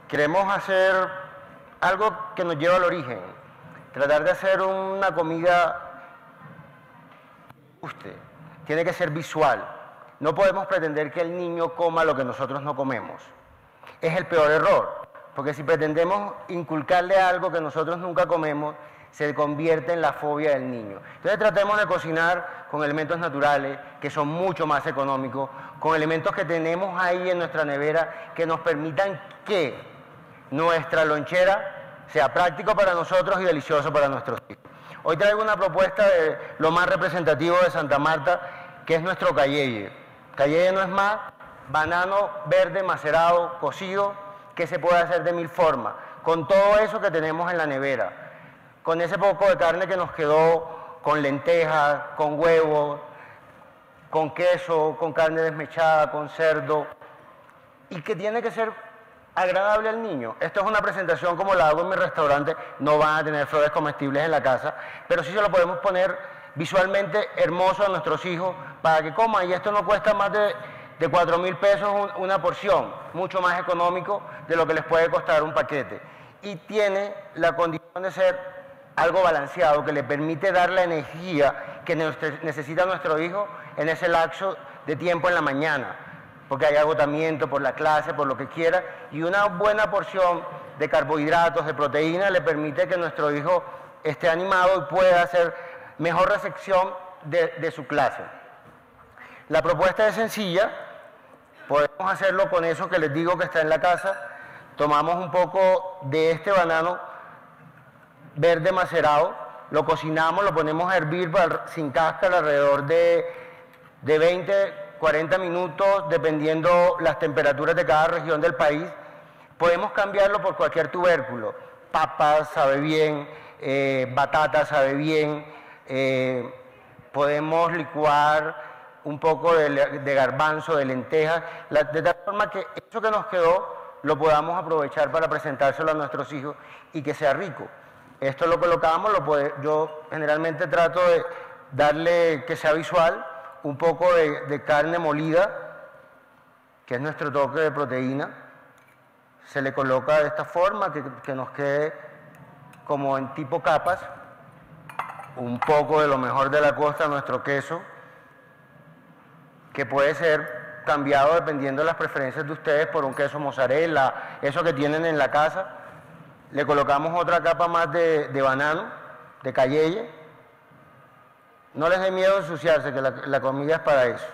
Queremos hacer algo que nos lleva al origen, tratar de hacer una comida guste, tiene que ser visual. No podemos pretender que el niño coma lo que nosotros no comemos. Es el peor error, porque si pretendemos inculcarle algo que nosotros nunca comemos, se convierte en la fobia del niño. Entonces tratemos de cocinar con elementos naturales, que son mucho más económicos, con elementos que tenemos ahí en nuestra nevera, que nos permitan que nuestra lonchera sea práctico para nosotros y delicioso para nuestros hijos. Hoy traigo una propuesta de lo más representativo de Santa Marta, que es nuestro cayeye. Cayeye no es más banano verde macerado, cocido, que se puede hacer de mil formas, con todo eso que tenemos en la nevera, con ese poco de carne que nos quedó, con lentejas, con huevos, con queso, con carne desmechada, con cerdo, y que tiene que ser agradable al niño. Esto es una presentación como la hago en mi restaurante, no van a tener flores comestibles en la casa, pero sí se lo podemos poner visualmente hermoso a nuestros hijos para que coman, y esto no cuesta más de 4.000 pesos una porción, mucho más económico de lo que les puede costar un paquete, y tiene la condición de ser algo balanceado que le permite dar la energía que necesita nuestro hijo en ese lapso de tiempo en la mañana, porque hay agotamiento por la clase, por lo que quiera, y una buena porción de carbohidratos, de proteína, le permite que nuestro hijo esté animado y pueda hacer mejor recepción de su clase. La propuesta es sencilla, podemos hacerlo con eso que les digo que está en la casa. Tomamos un poco de este banano verde macerado, lo cocinamos, lo ponemos a hervir sin cáscara alrededor de 20, 40 minutos, dependiendo las temperaturas de cada región del país. Podemos cambiarlo por cualquier tubérculo, papa sabe bien, batata sabe bien, podemos licuar un poco de garbanzo, de lentejas, de tal forma que eso que nos quedó lo podamos aprovechar para presentárselo a nuestros hijos y que sea rico. Esto lo colocamos, yo generalmente trato de darle que sea visual, un poco de carne molida, que es nuestro toque de proteína. Se le coloca de esta forma, que nos quede como en tipo capas, un poco de lo mejor de la costa, nuestro queso, que puede ser cambiado dependiendo de las preferencias de ustedes por un queso mozzarella, eso que tienen en la casa. Le colocamos otra capa más de banano, de cayeye. No les dé miedo ensuciarse, que la comida es para eso.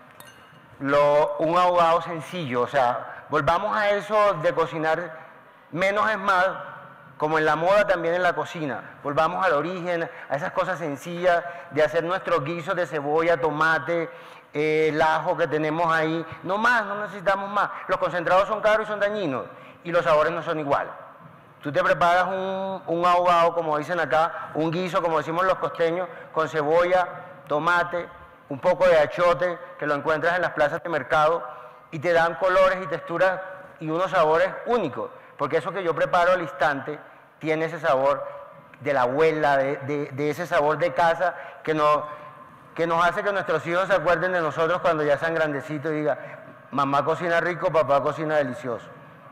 Un ahogado sencillo, o sea, volvamos a eso de cocinar, menos es más, como en la moda también en la cocina. Volvamos al origen, a esas cosas sencillas de hacer nuestros guisos de cebolla, tomate, el ajo que tenemos ahí. No más, no necesitamos más. Los concentrados son caros y son dañinos, y los sabores no son iguales. Tú te preparas un ahogado, como dicen acá, un guiso, como decimos los costeños, con cebolla, tomate, un poco de achote, que lo encuentras en las plazas de mercado, y te dan colores y texturas y unos sabores únicos, porque eso que yo preparo al instante tiene ese sabor de la abuela, de ese sabor de casa que nos hace que nuestros hijos se acuerden de nosotros cuando ya sean grandecitos y digan, mamá cocina rico, papá cocina delicioso.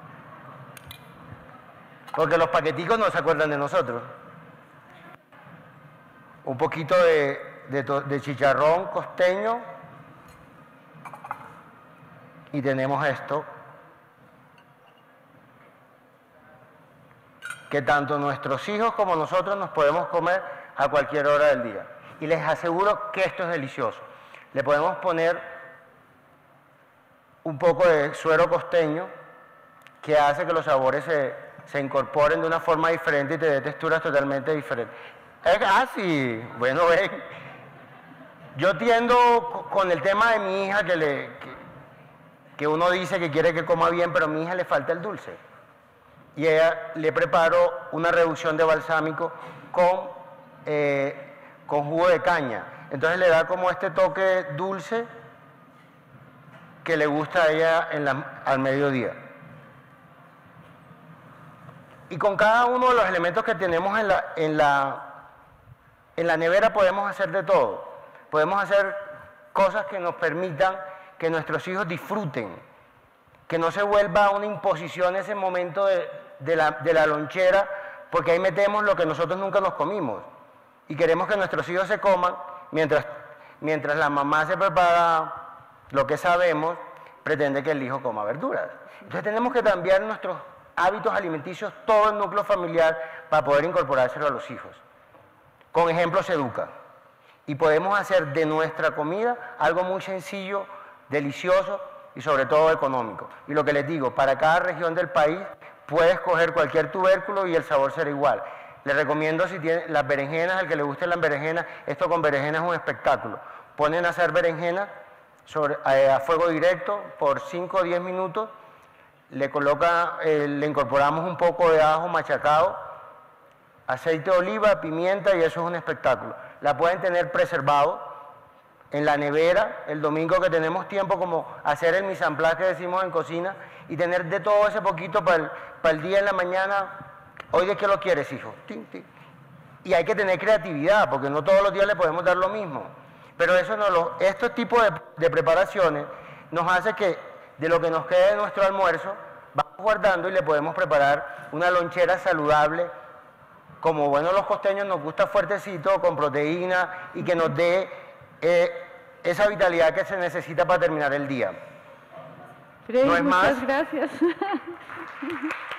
Porque los paqueticos no se acuerdan de nosotros. Un poquito de chicharrón costeño. Y tenemos esto, que tanto nuestros hijos como nosotros nos podemos comer a cualquier hora del día. Y les aseguro que esto es delicioso. Le podemos poner un poco de suero costeño, que hace que los sabores se incorporen de una forma diferente y te dé texturas totalmente diferentes. Sí, bueno, ven. Yo tiendo con el tema de mi hija, que uno dice que quiere que coma bien, pero a mi hija le falta el dulce. Y a ella le preparo una reducción de balsámico con jugo de caña. Entonces le da como este toque dulce que le gusta a ella al mediodía. Y con cada uno de los elementos que tenemos en la nevera podemos hacer de todo. Podemos hacer cosas que nos permitan que nuestros hijos disfruten que no se vuelva una imposición ese momento de la lonchera, porque ahí metemos lo que nosotros nunca nos comimos y queremos que nuestros hijos se coman mientras la mamá se prepara lo que sabemos, pretende que el hijo coma verduras. Entonces tenemos que cambiar nuestros hábitos alimenticios, todo el núcleo familiar, para poder incorporárselo a los hijos. Con ejemplo se educa. Y podemos hacer de nuestra comida algo muy sencillo, delicioso y sobre todo económico. Y lo que les digo, para cada región del país puedes coger cualquier tubérculo y el sabor será igual. Les recomiendo, si tienen las berenjenas, al que le guste las berenjenas, esto con berenjenas es un espectáculo. Ponen a hacer berenjenas a fuego directo por 5 o 10 minutos, le incorporamos un poco de ajo machacado, aceite de oliva, pimienta, y eso es un espectáculo. La pueden tener preservado en la nevera el domingo que tenemos tiempo, como hacer el mise en place que decimos en cocina, y tener de todo ese poquito para el día en la mañana. Hoy, ¿de qué lo quieres, hijo? Tin, tin. Y hay que tener creatividad, porque no todos los días le podemos dar lo mismo. Pero estos tipos de preparaciones nos hace que de lo que nos quede de nuestro almuerzo, vamos guardando y le podemos preparar una lonchera saludable, como bueno los costeños nos gusta fuertecito, con proteína y que nos dé esa vitalidad que se necesita para terminar el día. Freddy, no es muchas más. gracias.